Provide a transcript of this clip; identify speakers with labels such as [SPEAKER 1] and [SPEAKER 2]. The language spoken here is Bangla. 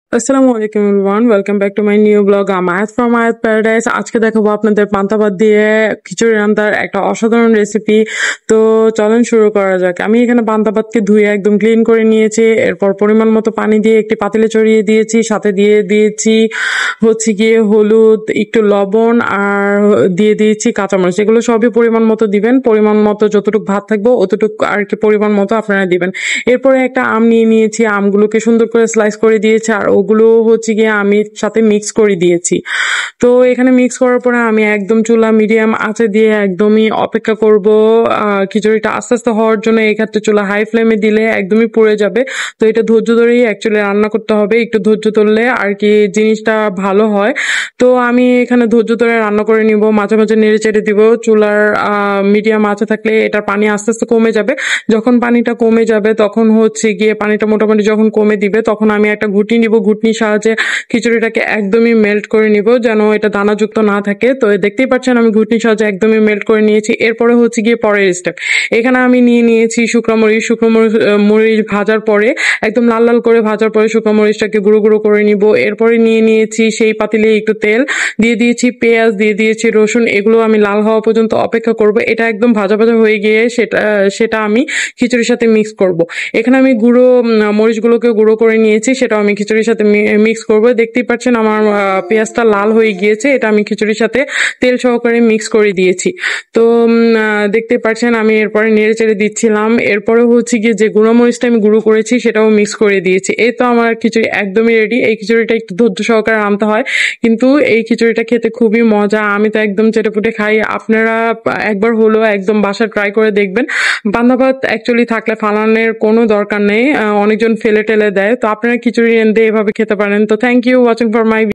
[SPEAKER 1] আসসালামু আলাইকুম everyone, welcome back to my new blog Amayat from Ayat paradise. আজকে দেখাবো আপনাদের পান্তা ভাত দিয়ে খিচুড়ি রান্নার একটা অসাধারণ রেসিপি। তো চলেন শুরু করা যাক। আমি এখানে পান্তা ভাতকে ধুয়ে একদম ক্লিন করে নিয়েছি। এরপর পরিমাণ মতো পানি দিয়ে একটি পাতিলে চড়িয়ে দিয়েছি, সাথে দিয়ে দিয়েছি হচ্ছে গিয়ে হলুদ, একটু লবণ আর দিয়ে দিয়েছি কাঁচামরিচ। এগুলো সবই পরিমাণ মতো দিবেন, পরিমাণ মতো যতটুকু ভাত থাকবো অতটুকু আর কি পরিমাণ মতো আপনারা দিবেন। এরপরে একটা আম নিয়ে নিয়েছি, আমগুলোকে সুন্দর করে স্লাইস করে দিয়েছি আর ওগুলো হচ্ছে গিয়ে আমি সাথে মিক্স করে দিয়েছি। তো এখানে মিক্স করার পরে আমি একদম চুলা মিডিয়াম আঁচে দিয়ে একদমই অপেক্ষা করব খিচুড়িটা আস্তে আস্তে হওয়ার জন্য। এক্ষেত্রে চুলা হাই ফ্লেমে দিলে একদমই পুড়ে যাবে। তো এটা ধৈর্য ধরেই অ্যাকচুয়ালি রান্না করতে হবে, একটু ধৈর্য ধরলে আর কি জিনিসটা ভালো হয়। তো আমি এখানে ধৈর্য ধরে রান্না করে নিব, মাঝে মাঝে নেড়ে চেড়ে দিব। চুলার মিডিয়াম আঁচে থাকলে এটার পানি আস্তে আস্তে কমে যাবে। যখন পানিটা কমে যাবে তখন হচ্ছে গিয়ে পানিটা মোটামুটি যখন কমে দিবে তখন আমি একটা ঘুটনি নিব, ঘুটনির সাহায্যে খিচুড়িটাকে একদমই মেল্ট করে নিব যেন এটা দানাযুক্ত না থাকে। তো দেখতেই পাচ্ছেন আমি ঘুটনির সাহায্যে একদমই মেল্ট করে নিয়েছি। এরপরে হচ্ছে গিয়ে পরের স্টেপ, এখানে আমি নিয়ে নিয়েছি শুকনো মরিচ। মরিচ ভাজার পরে একদম লাল লাল করে ভাজার পরে শুকনো মরিচটাকে গুঁড়ো গুঁড়ো করে নিব। এরপরে নিয়ে নিয়েছি সেই পাতিলে একটু তেল, দিয়ে দিয়েছি পেঁয়াজ, দিয়ে দিয়েছি রসুন। এগুলো আমি লাল হওয়া পর্যন্ত অপেক্ষা করব। এটা একদম ভাজা ভাজা হয়ে গিয়ে সেটা আমি খিচুড়ির সাথে মিক্স করব। এখানে আমি মরিচগুলোকে গুঁড়ো করে নিয়েছি, সেটাও আমি খিচুড়ির সাথে মিক্স করব। দেখতেই পাচ্ছেন আমার পেঁয়াজটা লাল হয়ে গিয়েছে, এটা আমি খিচুড়ির সাথে তেল সহকারে মিক্স করে দিয়েছি। তো দেখতে পাচ্ছেন আমি এরপরে নেড়ে চেড়ে দিচ্ছিলাম। এরপরে হচ্ছে গিয়ে যে গুঁড়ো মরিচটা আমি গুঁড়ো করেছি সেটাও মিক্স করে দিয়েছি। এই তো আমার খিচুড়ি একদমই রেডি। এই খিচুড়িটা একটু ধৈর্য সহকারে আনতে হয়, কিন্তু এই খিচুড়িটা খেতে খুবই মজা। আমি তো একদম চেটেপুটে খাই। আপনারা একবার হলো একদম বাসায় ট্রাই করে দেখবেন। পান্তা ভাত অ্যাকচুয়ালি থাকলে ফালানোর কোনো দরকার নেই, অনেকজন ফেলে টেলে দেয়। তো আপনারা খিচুড়ি দিয়ে এভাবে খেতে পারেন। তো thank you watching for my